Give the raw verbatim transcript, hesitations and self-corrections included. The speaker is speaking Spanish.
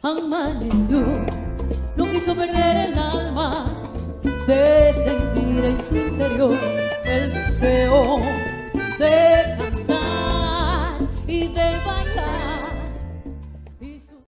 amaneció, no quiso perder el alma de sentir en su interior el deseo de